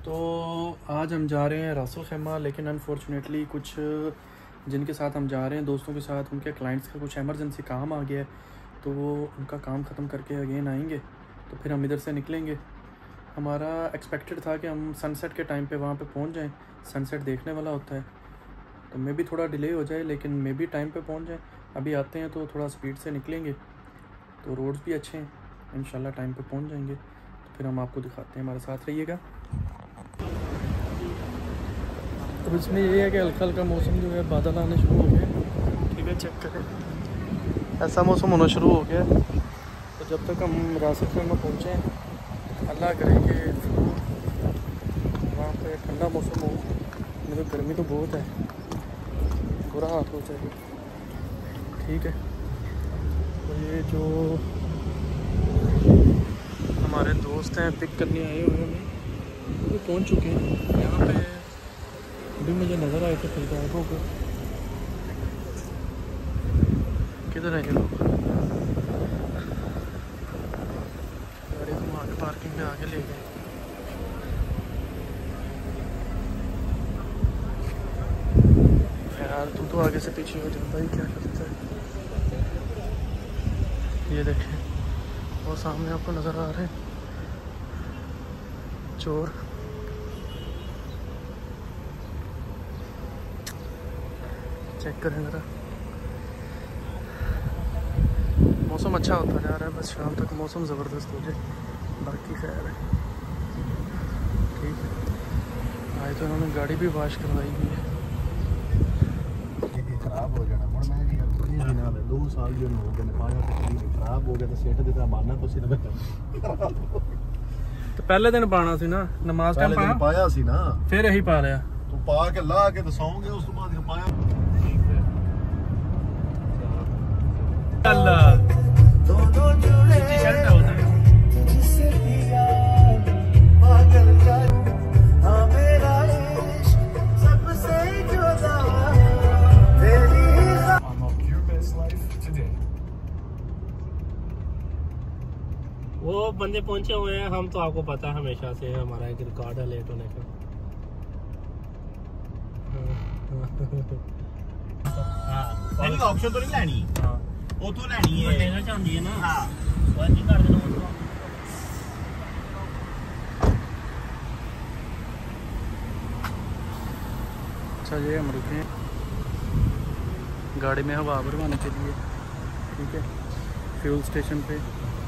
तो आज हम जा रहे हैं रासल खैमा, लेकिन अनफॉर्चुनेटली कुछ जिनके साथ हम जा रहे हैं दोस्तों के साथ, उनके क्लाइंट्स का कुछ एमरजेंसी काम आ गया है, तो वो उनका काम ख़त्म करके अगेन आएंगे, तो फिर हम इधर से निकलेंगे। हमारा एक्सपेक्टेड था कि हम सनसेट के टाइम पे वहाँ पे पहुँच जाएं, सनसेट देखने वाला होता है, तो मे भी थोड़ा डिले हो जाए, लेकिन मे भी टाइम पे पहुँच जाएं। अभी आते हैं तो थोड़ा स्पीड से निकलेंगे, तो रोड्स भी अच्छे हैं, इंशाल्लाह टाइम पे पहुँच जाएंगे। तो फिर हम आपको दिखाते हैं, हमारे साथ रहिएगा। अब इसमें ये है कि हल्का हल्का मौसम जो है, बादल आने शुरू हो गए। ठीक है, चेक करें, ऐसा मौसम होना शुरू हो गया। तो जब तक हम रासल खैमा पहुँचे, अल्लाह करेंगे वहाँ पे ठंडा मौसम हो, नहीं तो गर्मी तो बहुत है, बुरा हाल हो जाएगा। ठीक है, तो ये जो हमारे दोस्त हैं पिक करने आए हुए हैं, वो पहुँच चुके हैं यहाँ पे। अभी मुझे नज़र आए थे फिर गायब हो गए। किधर है ये लोग? गाड़ी को वहाँ के पार्किंग में आगे ले गए। यार तू तो आगे से पीछे हो जाता ही, क्या करता है। ये देखें, वो सामने आपको नज़र आ रहे हैं चोर। चेक करें ज़रा, मौसम अच्छा होता जा रहा है, बस शाम तक मौसम ज़बरदस्त हो जाए, बाकी खैर है। ठीक है, आए तो इन्होंने गाड़ी भी वॉश करवाई हुई है। खराब हो जाना मुड़ मैं यार 2 साल जो हो गए पाया तो खराब हो गया, तो सेठ देता मारना तो सी तो पहले दिन पाना सी ना, नमाज टाइम पाया सी ना, फिर यही पा लिया। तो पा के ला के तो सौंगे, उस बाद पाया। अल्लाह शर्ट होता है। वो बंदे पहुंचे हुए हैं, हम तो आपको पता है हमेशा से हमारा एक रिकॉर्ड है लेट होने का। हाँ, ऑप्शन तो नहीं लेनी, वो तो लेनी है, लेना चाहती है ना। हाँ वही कर देना वो तो। अच्छा, ये हम रुके हैं गाड़ी में हवा भरवाने के लिए। ठीक है, फ्यूल स्टेशन पे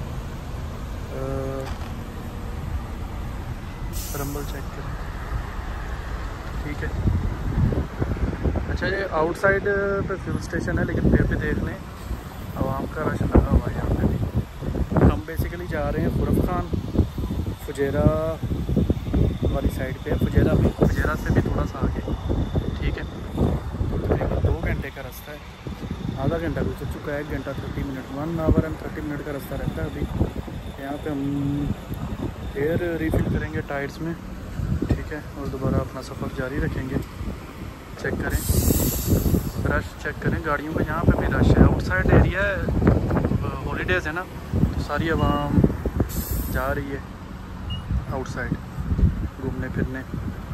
रंबल चेक करें। ठीक है, अच्छा ये आउटसाइड पे फ्यूल स्टेशन है, लेकिन फिर भी देख लें आवाम का रश लगा हुआ है यहाँ पे भी। हम बेसिकली जा रहे हैं फुरफ खान, फुजेरा वाली साइड पे, फुजेरा से भी थोड़ा सा आगे। ठीक है, तकरीबन 2 घंटे का रास्ता है, आधा घंटा गुजर चुका है, 1 घंटा 30 मिनट, 1 आवर एंड 30 मिनट का रास्ता रहता है अभी। यहाँ पे हम एयर रिफिल करेंगे टायर्स में। ठीक है, और दोबारा अपना सफ़र जारी रखेंगे। चेक करें, रश चेक करें गाड़ियों का, यहाँ पे भी रश है। आउटसाइड एरिया है, हॉलीडेज़ है ना, तो सारी आवाम जा रही है आउटसाइड घूमने फिरने।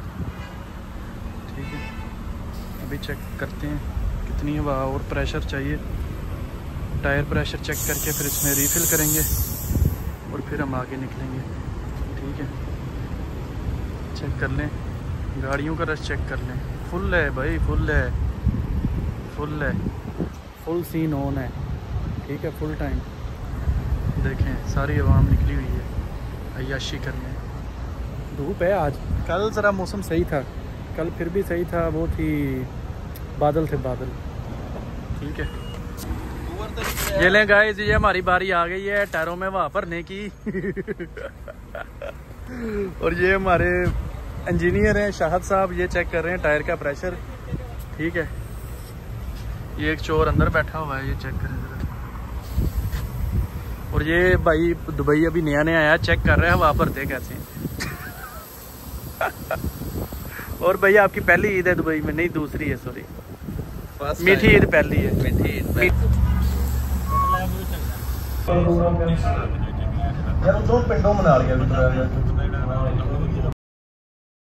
ठीक है, अभी चेक करते हैं कितनी हवा और प्रेशर चाहिए, टायर प्रेशर चेक करके फिर इसमें रिफ़िल करेंगे और फिर हम आगे निकलेंगे। ठीक है, चेक कर लें गाड़ियों का रश, चेक कर लें, फुल है भाई, फुल है, फुल है, फुल सीन ऑन है। ठीक है, फुल टाइम देखें, सारी आवाम निकली हुई है अय्याशी करने। धूप है आज, कल ज़रा मौसम सही था, कल फिर भी सही था, बहुत ही बादल थे बादल। ठीक है, ये लें गाइस, ये हमारी बारी आ गई है टायरों में हवा भरने की और ये हमारे इंजीनियर हैं शाहद साहब, ये चेक कर रहे हैं टायर का प्रेशर। ठीक है, ये एक चोर अंदर बैठा हुआ है, ये चेक करें जरा। और ये भाई दुबई अभी नया नया आया, चेक कर रहे हैं हवा भरते कैसे और भाई आपकी पहली ईद है दुबई में? नहीं, दूसरी है, सॉरी, मीठी ईद पहली है। मीठी ईद यार 2 पिंडों मना लिया।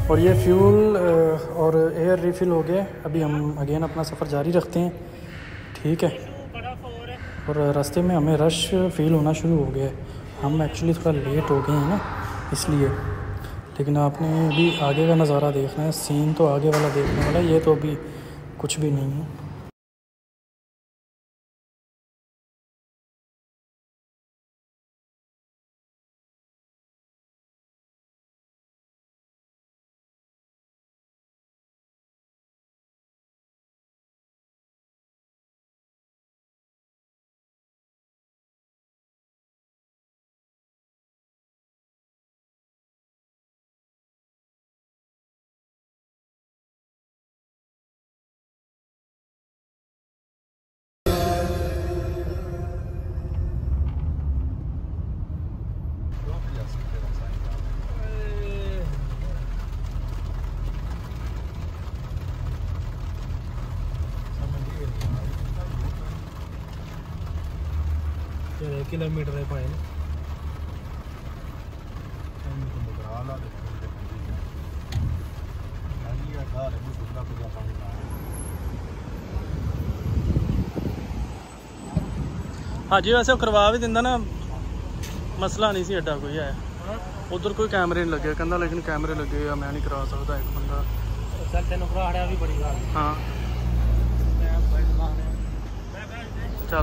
और ये फ्यूल और एयर रिफ़िल हो गया। अभी हम अगेन अपना सफ़र जारी रखते हैं, ठीक है। और रास्ते में हमें रश फील होना शुरू हो गया है। हम एक्चुअली थोड़ा लेट हो गए हैं ना, इसलिए। लेकिन आपने भी आगे का नज़ारा देखना है, सीन तो आगे वाला देखने वाला, ये तो अभी कुछ भी नहीं है। किलोमीटर है पाए हाँ जी, वैसे करवा भी दिंदा ना, मसला नहीं सी एडा कोई है। उधर कोई कैमरे नहीं लगे कहना, लेकिन कैमरे लगे या मैं नहीं करा सकता एक बंदा। चल तेन भरा भी बड़ी गल। हाँ चल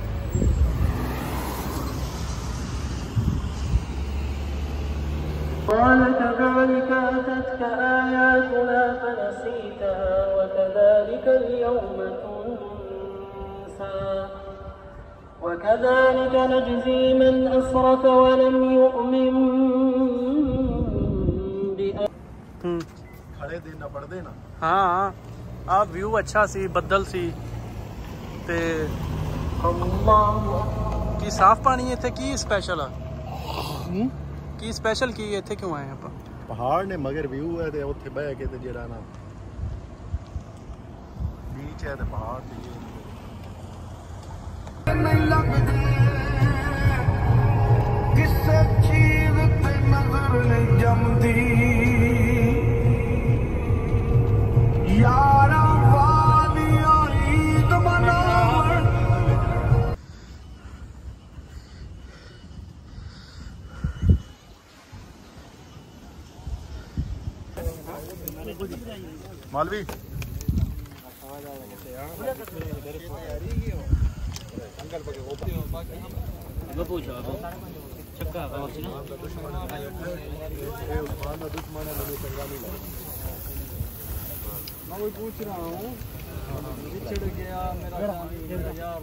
قال كذلك أتتك آياتنا فنسيتها وكذلك اليوم تنسى وكذلك نجزي من أسرف ولم يؤمن खड़े देना पड़दे ना। हाँ आप व्यू अच्छा सी, बदल सी ते की साफ पानी है। इत्थे की स्पेशल है, की स्पेशल की इत्थे क्यों आए आप? पहाड़ ने मगर व्यू है ते उत्थे बह के ते जेड़ा ना बीच है ते पहाड़ ते नहीं लगदे किसे चीज ते नजर नहीं जमदी यारा वाली ईद मनावण। मालवी मैं वही पूछ रहा हूँ, बिछड़ गया मेरा यार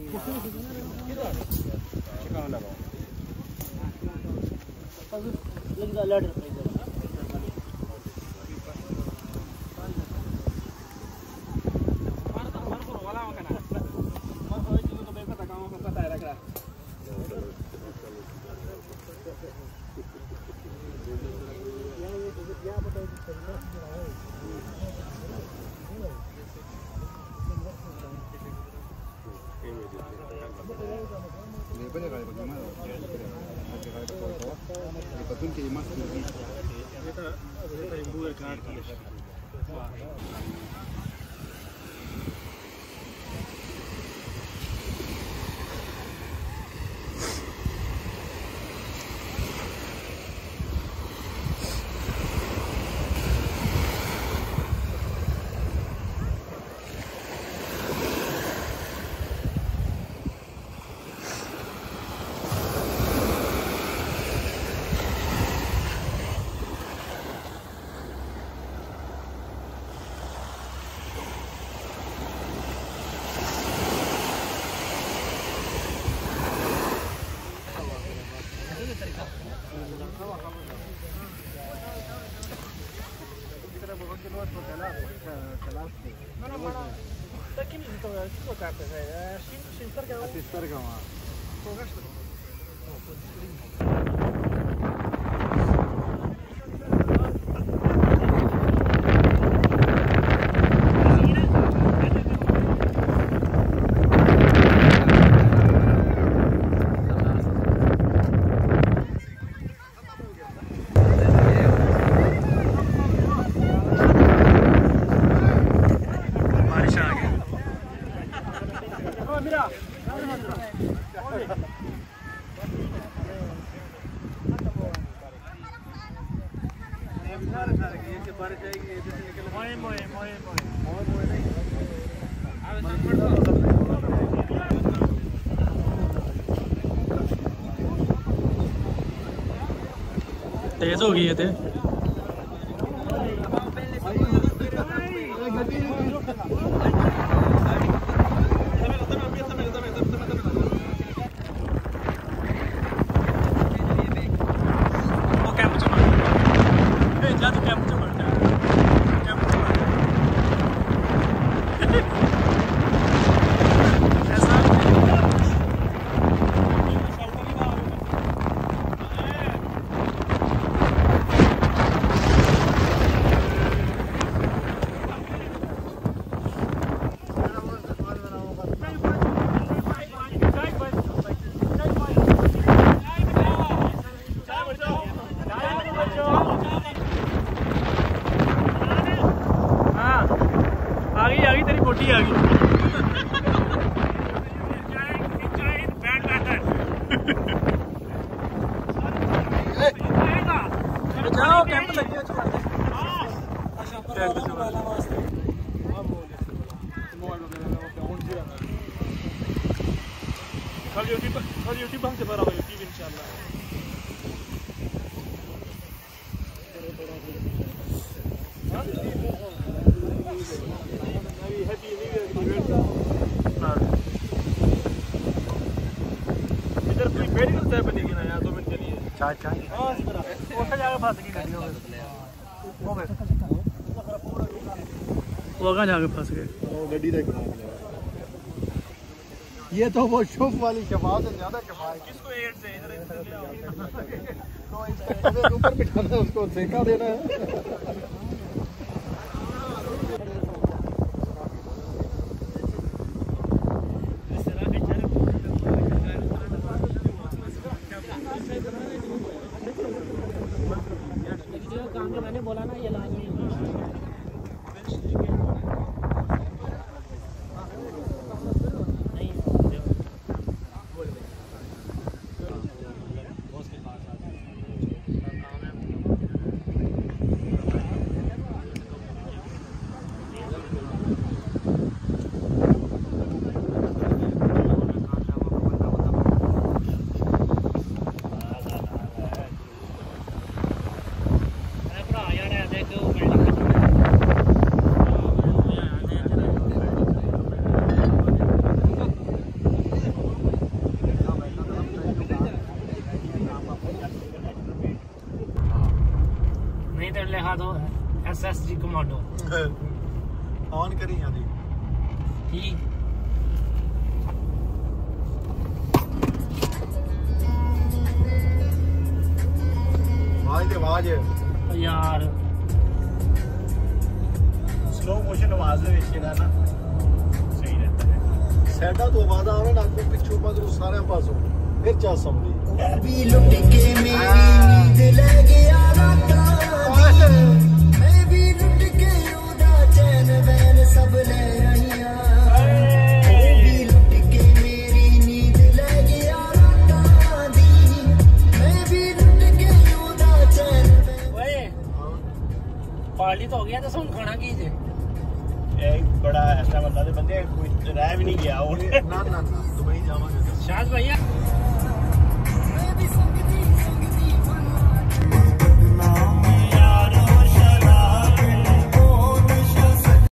तेज हो गई है ते आ गई तेरी बोटी आ गई। जाओ कैंप लग गया कल यूट्यूब हम से भरा हुआ यूट्यूब इंशाल्लाह। इधर कोई बेड़ी करता है बनेगी ना यार 2 मिनट के लिए चाय उसे जाके फंस गई गाड़ी वो कहाँ जाके फंस गए गड्डी देख ये तो वो शुभ वाली शफात है ज्यादा शफात किसको एड से इधर तो ऊपर बिठाना है उसको सेका देना है। मैंने बोला ना ये लाजमी लिखा दो SSG कमांडो ऑन करी यादी ठीक आवाज यार स्लो मोशन आवाज ਦੇ ਵਿੱਚ ਇਹਦਾ ਨਾ ਸਹੀ ਰਹਿੰਦਾ ਹੈ ਸੈਡਾ ਤੋਂ ਆਵਾਜ਼ ਆਵੇ ਨਾ ਅੱਗੋਂ ਪਿੱਛੋਂ ਮਗਰੋਂ ਸਾਰਿਆਂ ਪਾਸੋਂ ਫਿਰ ਚਾ ਸਮਝੀ ਵੀ ਲੁੱਟ ਕੇ ਮੇਰੀ ਨੀਂਦ ਲੈ ਗਿਆ ਰਾਤਾਂ ਮੈਂ ਵੀ ਲੁੱਟ ਕੇ ਉਹਦਾ ਚੈਨ ਵੈਨ ਸਭ ਲੈ ਆਈਆਂ ਉਹ ਵੀ ਲੁੱਟ ਕੇ ਮੇਰੀ ਨੀਂਦ ਲੈ ਗਿਆ ਰਾਤਾਂ ਦੀ ਮੈਂ ਵੀ ਲੁੱਟ ਕੇ ਉਹਦਾ ਚੈਨ ਓਏ ਪਾਰਟੀ ਤਾਂ ਹੋ ਗਿਆ ਤਾਂ ਹੁਣ ਖਾਣਾ ਕੀ ਜੇ ਇਹ ਬੜਾ ਐਸਾ ਬੰਦਾ ਦੇ ਬੰਦੇ ਕੋਈ ਰਹਿ ਵੀ ਨਹੀਂ ਗਿਆ ਉਹ ਨਾ ਦੁਬਈ ਜਾਵਾਂਗੇ शाज भैया